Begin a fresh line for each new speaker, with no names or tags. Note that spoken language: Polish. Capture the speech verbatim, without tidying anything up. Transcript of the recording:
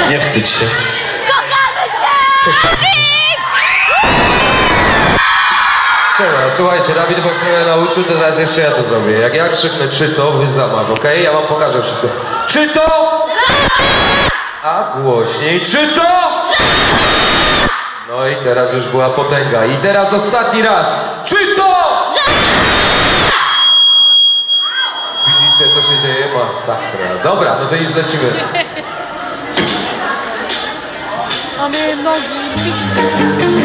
Nie wstydź się.
Kochamy cię!
Siema, słuchajcie, Dawid was trochę nauczył, to teraz jeszcze ja to zrobię. Jak ja krzyknę czy to, wy zamach, okej? Okay? Ja wam pokażę wszystko. Czy to? A głośniej, czy to? No i teraz już była potęga. I teraz ostatni raz. Czy to? Widzicie, co się dzieje? Masakra. Dobra, no to już lecimy.
Mamy nogi.